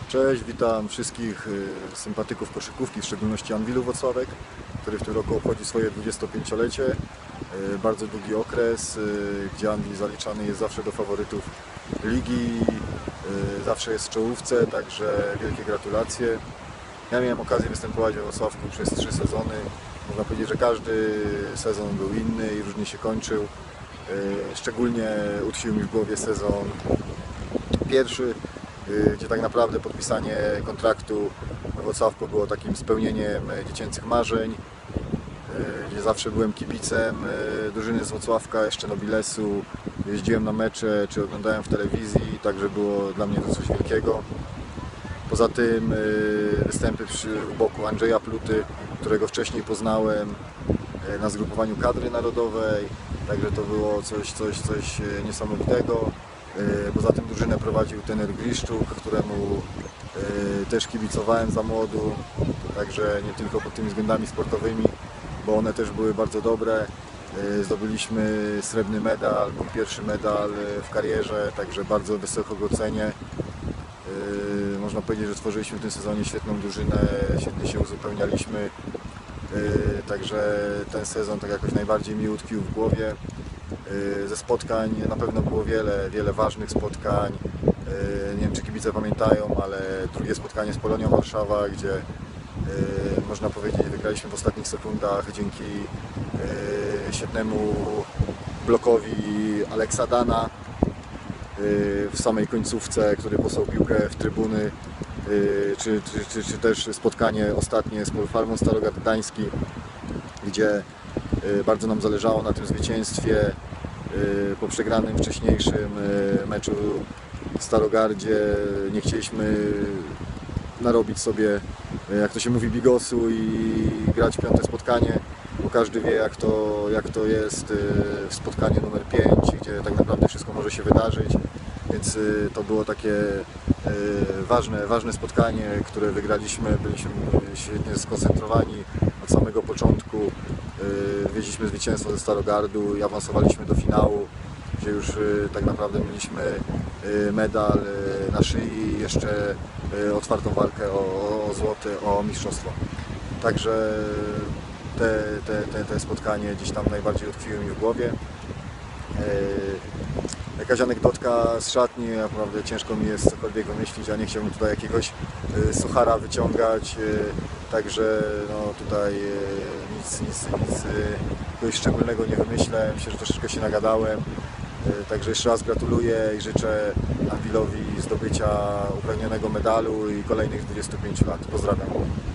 Cześć, witam wszystkich sympatyków koszykówki, w szczególności Anwilu Włocławek, który w tym roku obchodzi swoje 25-lecie. Bardzo długi okres, gdzie Anwil zaliczany jest zawsze do faworytów ligi, zawsze jest w czołówce, także wielkie gratulacje. Ja miałem okazję występować we Włocławku przez 3 sezony. Można powiedzieć, że każdy sezon był inny i różnie się kończył. Szczególnie utkwił mi w głowie sezon pierwszy, gdzie tak naprawdę podpisanie kontraktu we Włocławku było takim spełnieniem dziecięcych marzeń, gdzie zawsze byłem kibicem drużyny z Włocławka, jeszcze Nobilesu, jeździłem na mecze czy oglądałem w telewizji, także było dla mnie to coś wielkiego. Poza tym występy u boku Andrzeja Pluty, którego wcześniej poznałem na zgrupowaniu kadry narodowej, także to było coś niesamowitego. Poza tym drużynę prowadził trener Griszczuk, któremu też kibicowałem za młodu, także nie tylko pod tymi względami sportowymi, bo one też były bardzo dobre. Zdobyliśmy srebrny medal, mój pierwszy medal w karierze, także bardzo wysoko go cenię. Można powiedzieć, że stworzyliśmy w tym sezonie świetną drużynę, świetnie się uzupełnialiśmy, także ten sezon tak jakoś najbardziej mi utkwił w głowie. Ze spotkań na pewno było wiele ważnych spotkań. Nie wiem, czy kibice pamiętają, ale drugie spotkanie z Polonią Warszawa, gdzie można powiedzieć, wygraliśmy w ostatnich sekundach dzięki świetnemu blokowi Aleksa Dana w samej końcówce, który posłał piłkę w trybuny, czy też spotkanie ostatnie z Polfarmą Starogard Gdański, gdzie bardzo nam zależało na tym zwycięstwie po przegranym wcześniejszym meczu w Starogardzie. Nie chcieliśmy narobić sobie, jak to się mówi, bigosu i grać 5. spotkanie, bo każdy wie, jak to jest w spotkaniu numer 5, gdzie tak naprawdę wszystko może się wydarzyć, więc to było takie ważne spotkanie, które wygraliśmy. Byliśmy świetnie skoncentrowani od samego początku. Wieźliśmy zwycięstwo ze Starogardu i awansowaliśmy do finału, gdzie już tak naprawdę mieliśmy medal na szyi i jeszcze otwartą walkę o złoty, o mistrzostwo. Także te spotkanie gdzieś tam najbardziej utkwiły mi w głowie. Jakaś anegdotka z szatni, naprawdę ciężko mi jest cokolwiek wymyślić, a nie chciałbym tutaj jakiegoś suchara wyciągać, także no tutaj nic jakiegoś szczególnego nie wymyślę. Myślę, że troszeczkę się nagadałem, także jeszcze raz gratuluję i życzę Anwilowi zdobycia upragnionego medalu i kolejnych 25 lat. Pozdrawiam.